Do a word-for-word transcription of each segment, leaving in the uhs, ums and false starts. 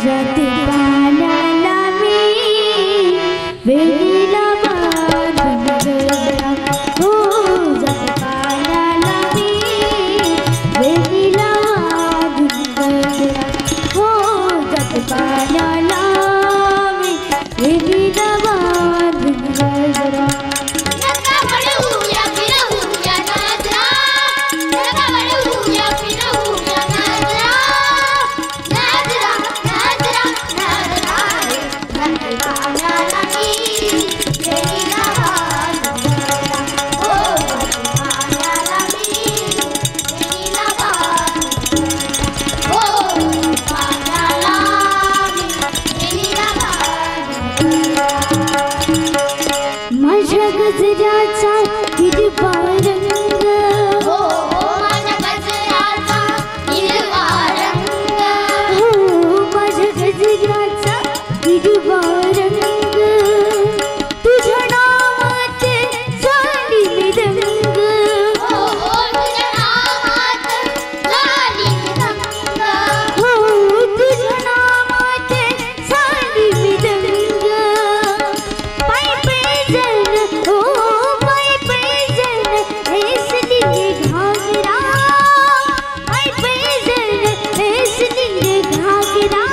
जाते पाण्याला मी वेणीला बांधून गजरा हो जाते पाण्याला मी वेणीला बांधून गजरा हो जाते पाण्याला मी वेणीला बांधून गजरा नका वळूया फिरवूया गजरा नका वळूया फिरवूया गजरा गजरा गजरा गजरा जाते पाण्याला मी वेणीला बांधून गजरा हो जाते पाण्याला मी वेणीला बांधून गजरा हो पाण्याला मी वेणीला बांधून गजरा माझ्या गजऱ्याचा हिरवा रंग हो हो माझ्या गजऱ्याचा हिरवा रंग हो माझ्या गजऱ्याचा हिरवा रंग तुझ्या नावाचे झाली मी रंग हो हो तुझ्या नावात झाली रंग हो तुझ्या नावाचे झाली मी रंग पाय पैजण हो पाय पैजण हेसली घागरा पाय पैजण हेसली घागरा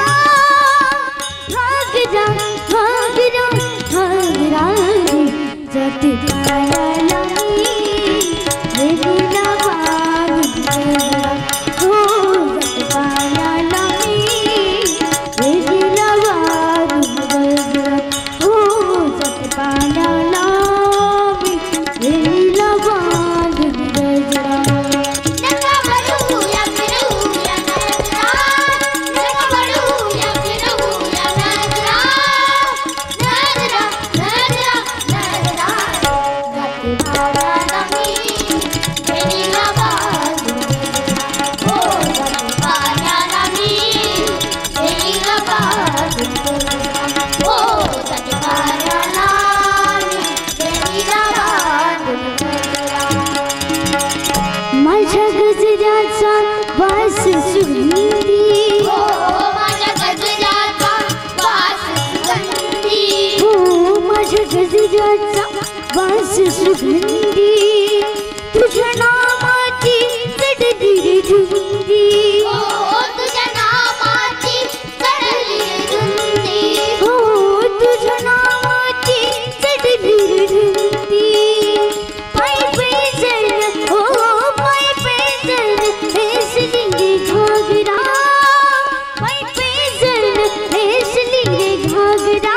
घागरा घागरा घागरा जाते पाण्याला मी वेणीला बांधून गजरा हो जाते पाण्याला मी वेणीला बांधून गजरा हो जाते पाण्याला मी वेणीला बांधून गजरा नका वळूया फिरवूया गजरा नका वळूया फिरवूया गजरा गजरा गजरा गजरा जाते पाण्याला मी वेणीला बांधून गजरा हो जाते पाण्याला मी वेणीला बांधून गजरा हो जाते पाण्याला मी वेणीला बांधून गजरा माझ्या गजऱ्याचा वास सुगंधी हो माझ्या गजऱ्याचा वास सुगंधी हो माझ्या गजऱ्याचा वास सुगंधी तुझ्या नावाची चढली रे धुंदी हो तुझ्या नावाची चढली धुंदी हो तुझ्या नावाची चढली रे धुंदी पाय पैजण हो पाय पैजण हेसली रे घागरा पाय पैजण हेसली रे घागरा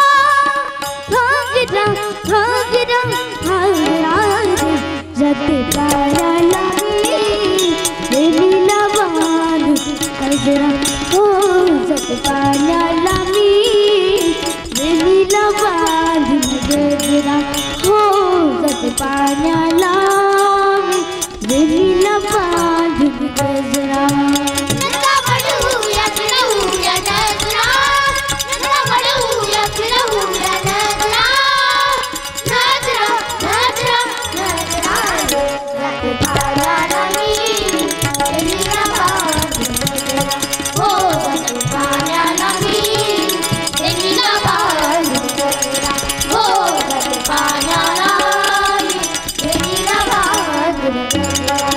घागरा घागरा घागरा जाते पाण्याला मी वेणीला बांधून गजरा हो जाते पाण्याला मी वेणीला बांधून गजरा हो जाते पाण्याला मी वेणीला बांधून गजरा नका वळूया फिरवूया गजरा नका वळूया फिरवूया गजरा गजरा गजरा गजरा जाते पाण्याला मी वेणीला बांधून गजरा हो जाते पाण्याला मी वेणीला बांधून गजरा हो जाते पाण्याला मी वेणीला बांधून गजरा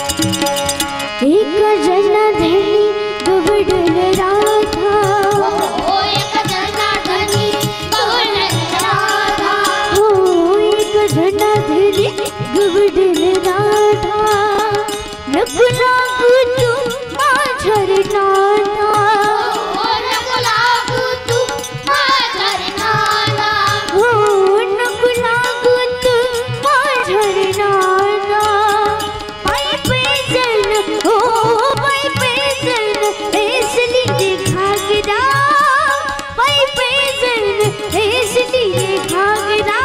एक जनार्दनी गवडण राधा हो एक जनार्दनी गवडण राधा हो एक जनार्दनी गवडण राधा नको लागू तू माझ्या रे नाना हो नको लागू तू माझ्या रे नाना हो नको लागू तू माझ्या रे नाना पाय पैजण हो पाय पैजण हेसली रे घागरा पाय पैजण हेसली रे घागरा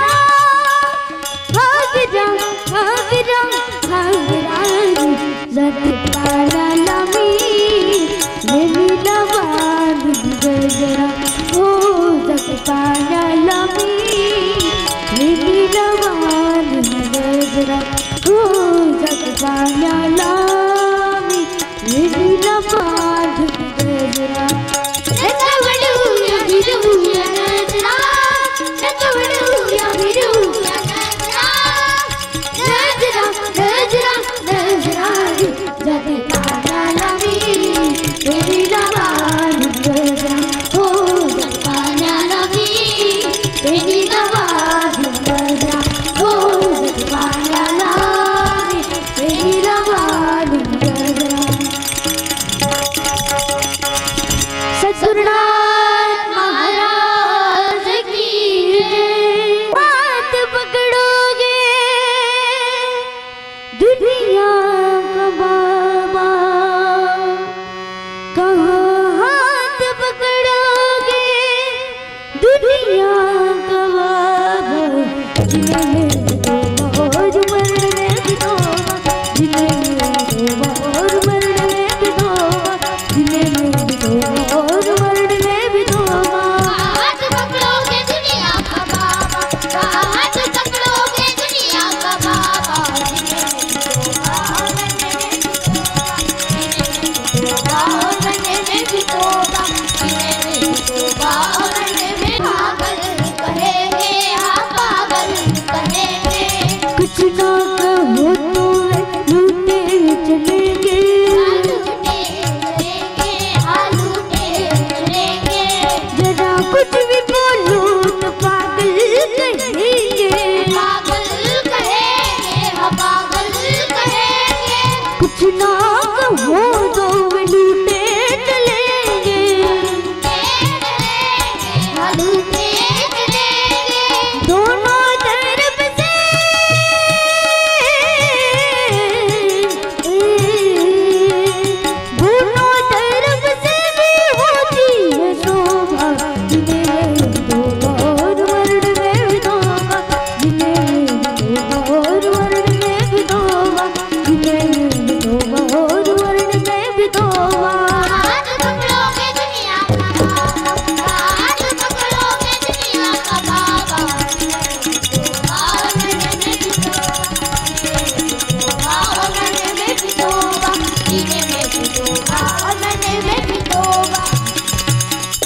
घागरा घागरा घागरा जाते पाण्याला मी वेणीला बांधून गजरा हो जाते पाण्याला मी वेणीला बांधून गजरा हो जाते पाण्याला मी वेणीला बांधून गजरा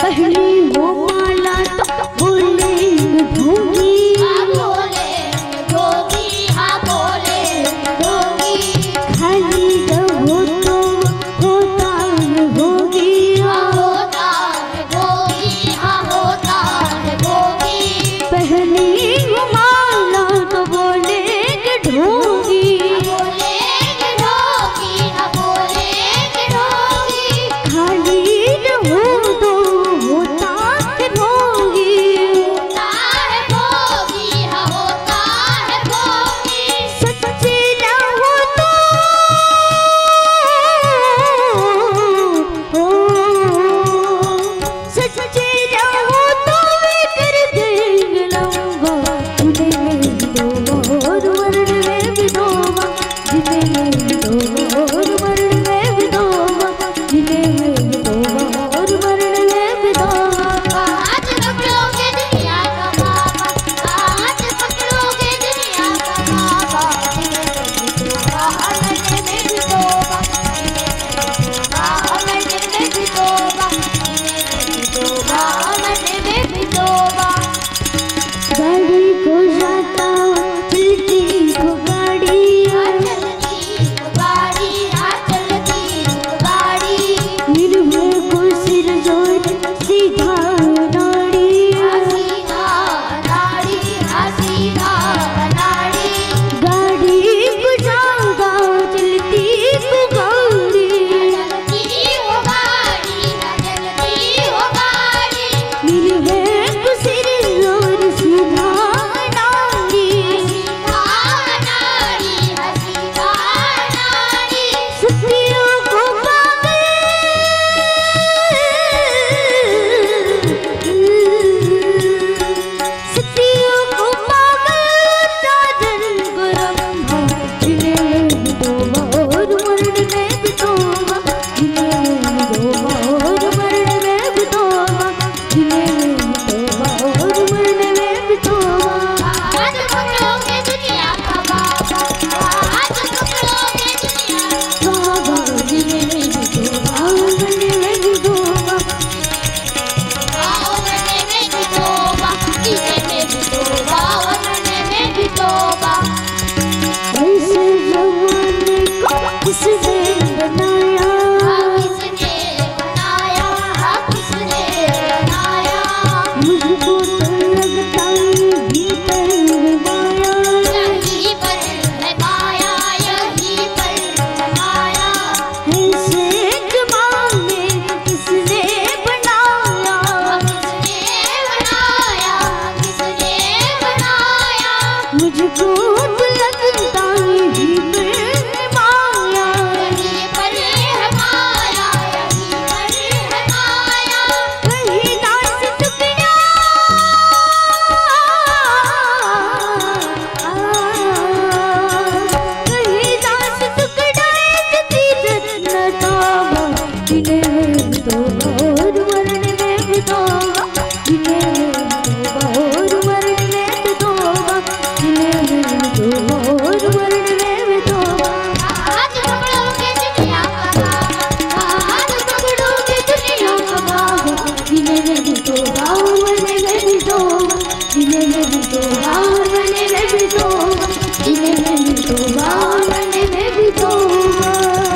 पहली हो माला तो बोले ढोंगी हाँ बोले ढोंगी, हाँ बोले ढोंगी। खाली जब हो तो होता है भोगी हाँ होता है भोगी, हाँ होता है भोगी। पहली हो माला तो बोले ढोंगी बोले ढोंगी, हाँ बोले ढोंगी। खाली जब हो तो होता है भोगी होता है भोगी, हाँ होता है भोगी। सच्चे न हो तो हो सच्चे न हो तो वे कर देंगे लंबा जिन्हें में विधवा और मरण में विधवा जिन्हें में विधवा और मरण में विधवा जिन्हें में विधवा और मरण में विधवा आज पकड़ोगे दुनिया का बाबा, आज पकड़ोगे दुनिया का बाबा। मरने में भी तौबा, मरने में भी तौबा, मरने में भी तौबा। गाड़ी को जाता चलती को गाड़ी चलती गाड़ी, हाँ चलती गाड़ी। निर्भय को सिर जोड़ सीधा नाड़ी हसीना नाड़ी, हसीना नाड़ी। गाड़ी को जाता चलती को गाड़ी चलती हो गाड़ी, चलती हो गाड़ी। निर्भय को सिर जोड़ सीधा नाड़ी हसीना नाड़ी, हसीना नाड़ी। सतियों को पागल सतियों को पागल चादर गरम जिन्हें में विधवा और मरण में विधवा जिन्हें में विधवा और मरण में विधवा जिन्हें में विधवा और मरण में विधवा आज पकड़ोगे दुनिया का बाबा, आज पकड़ोगे दुनिया का बाबा जिन्हें में विधवा और मरण में विधवा आओ मरने में भी तौबा, जीने में भी तौबा, मरने में भी तौबा। ऐसे जमाने को किसने बनाया हाँ किसने बनाया, हाँ किसने बनाया। मुझको तो लगता है भीतर माया यहीं पर है माया, यहीं पर है माया। ऐसे जमाने को किसने बनाया किसने बनाया, किसने बनाया। मुझको तो लगता है भीतर माया यहीं पर है माया, यहीं पर है माया। कहीं नाच टुकड़ा कहीं नाच टुकड़ा जती रत्न तावा जिन्हें में विधवा और मरण में विधवा जिन्हें में विधवा और मरण में विधवा जिन्हें में विधवा और मरण में विधवा आज पकड़ोगे दुनिया का बाबा, आज पकड़ोगे दुनिया का बाबा। जिन्हें में विधवा और मरण में विधवा जिन्हें में विधवा और मरण में विधवा जिन्हें में विधवा और मरण में विधवा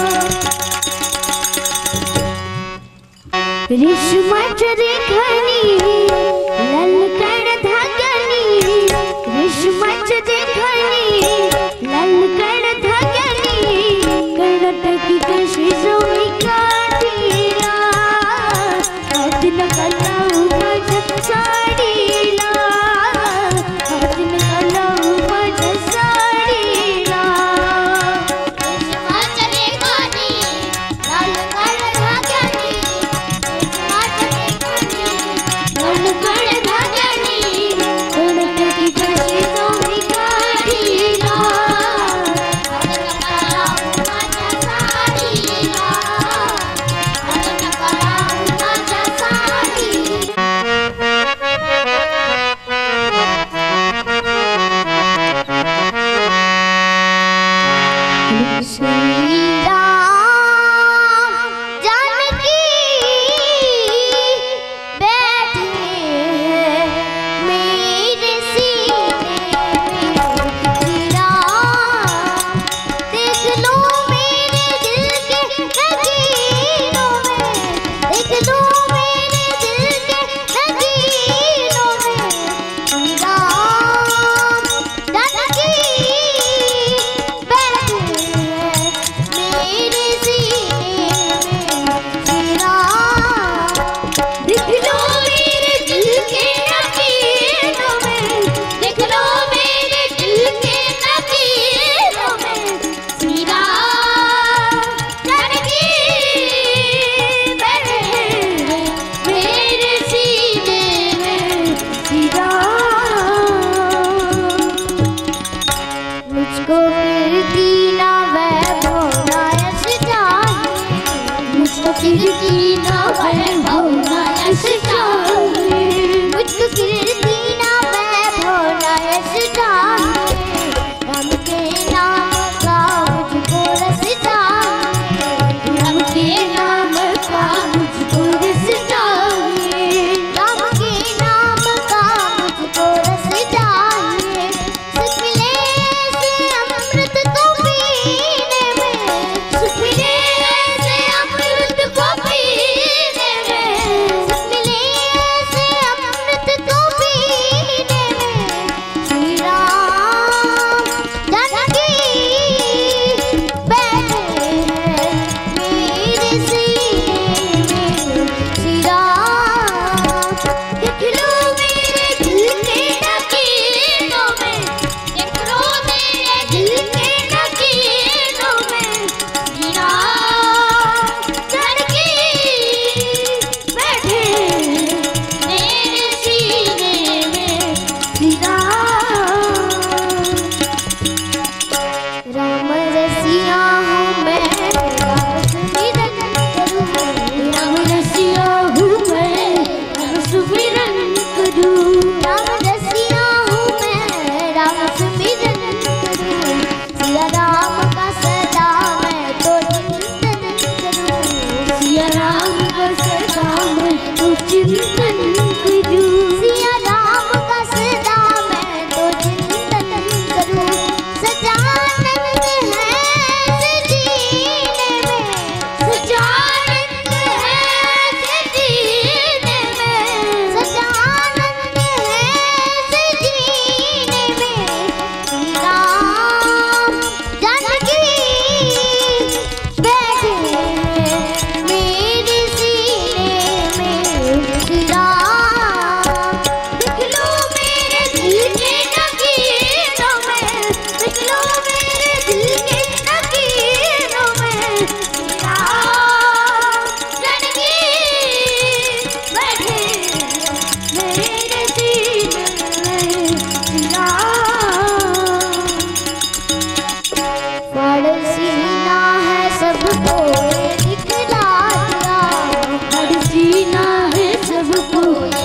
रेशमाच्या रेखानी ललकड धाग्यानी रेशमाच्या रेखानी ललकड धाग्यानी कर्नाटकी कशी जोडी काढीला हात नका लावू माझ्या साडीला हात नका लावू माझ्या साडीला रेशमाच्या रेखानी, लाल काळ्या धाग्यानी, रेशमाच्या रेखानी, लाल काळ्या धाग्यानी। कर्नाटकी कशी जोडी काढीला हात नका लावू माझ्या साडीला, हात नका लावू माझ्या साडीला।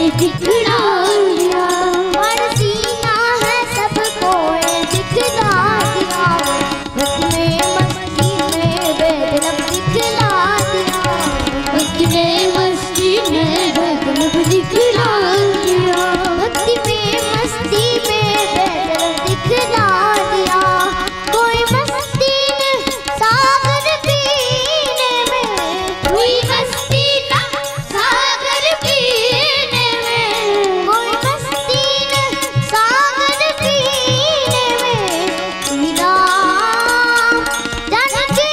ये दिखला दिया, और सीना है सबको ये दिखला दिया, वक्त में मस्ती में बेदलब दिखला दिया, वक्त में मस्ती में बेदलब दिखला दिया, भक्ति में मस्ती में बेदलब दिखला दिया। कोई मस्ती ने सागर पीने में, कोई मस्ती ना सागर पीने में, कोई मस्ती ने सागर पीने में, श्री राम जानकी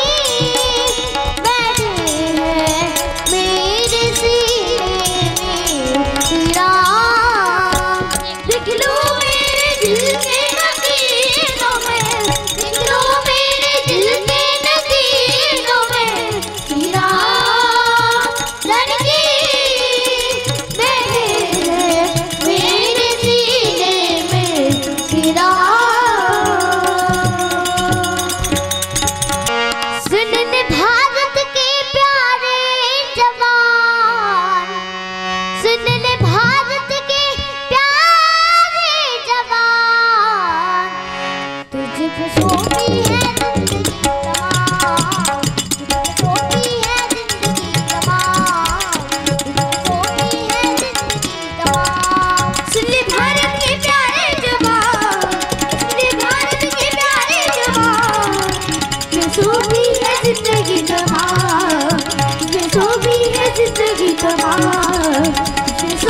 बैठे हैं मेरे सीने में, श्री राम देख लो मेरे दिल के नगीनों में, देख लो मेरे दिल के नगीनों में, श्री राम जानकी बैठे हैं मेरे सीने में, श्री राम। सुन ले भारत के प्यारे जवान, सुन ले भारत के प्यारे जवान, तुझ पे सोती है जिंदगी तमाम, तुझ पे सोती है जिंदगी तमाम, तुझ पे सोती है जिंदगी तमाम। सुन ले भारत के प्यारे जवान, सुन ले भारत के प्यारे जवान, ये सोती है जिंदगी तमाम, ये सोती है जिंदगी तमाम, ये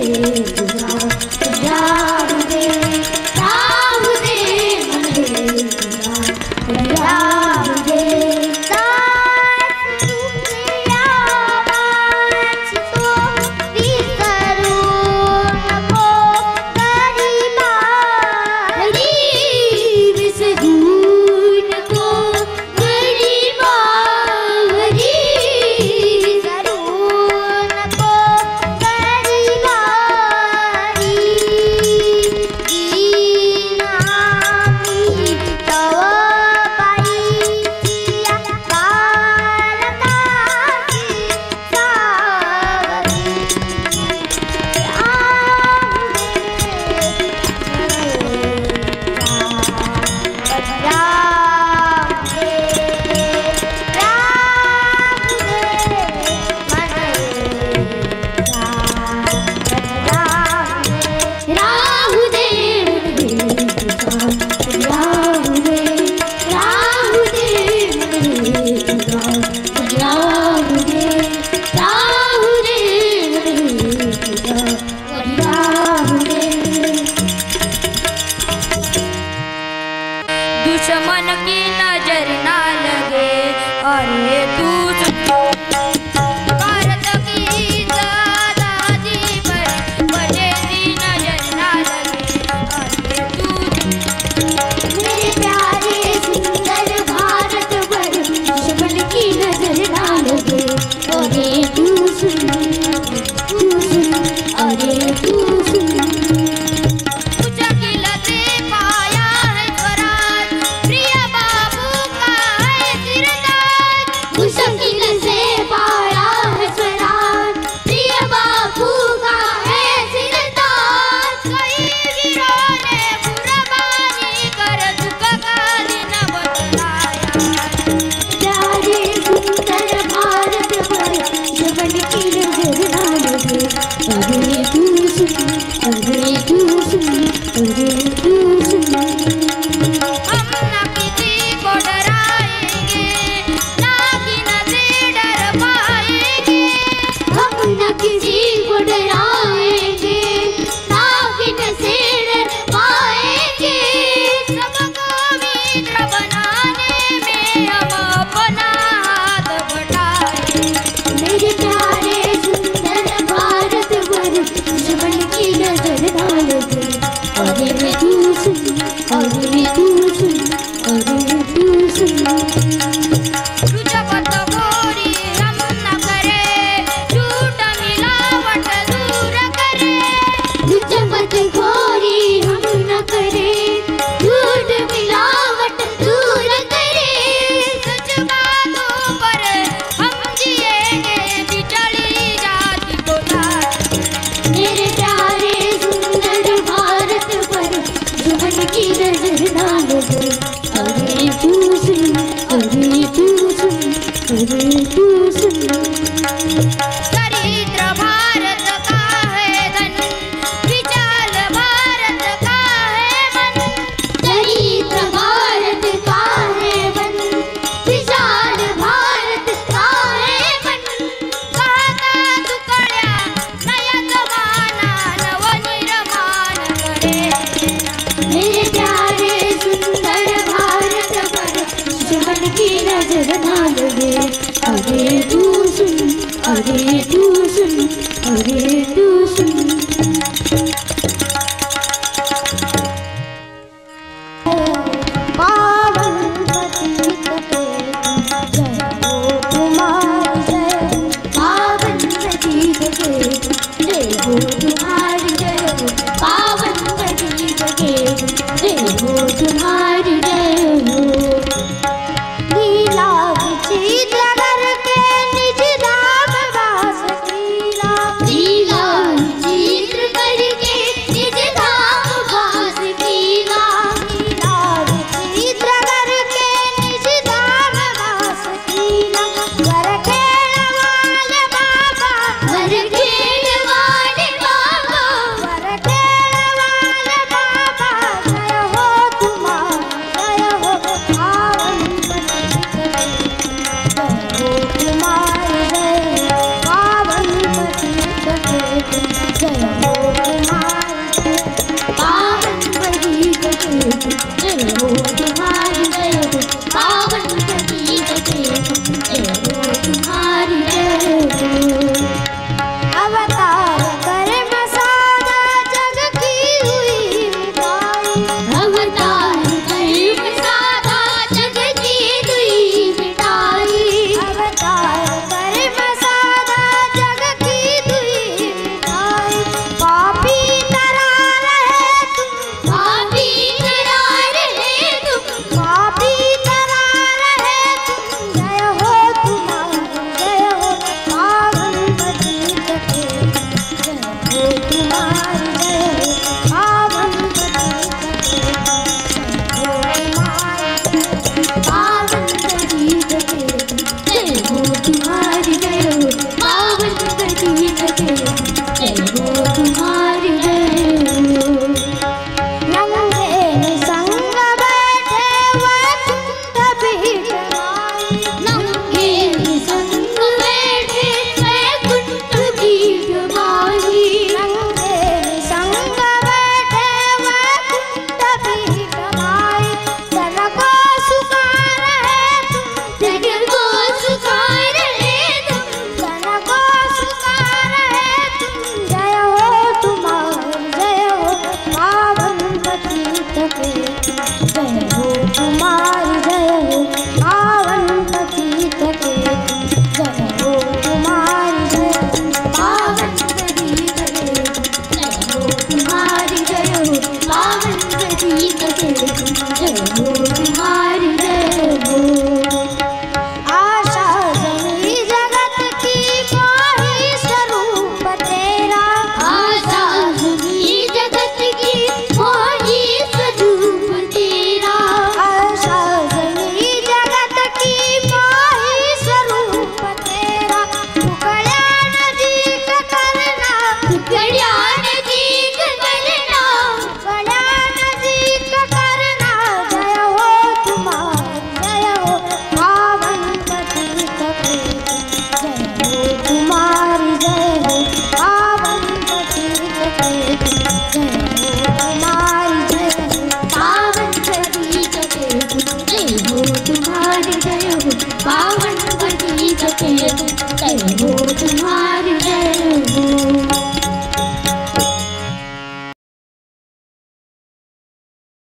करी तुम्हारी जय हो पावन प्रतीक के जय हो।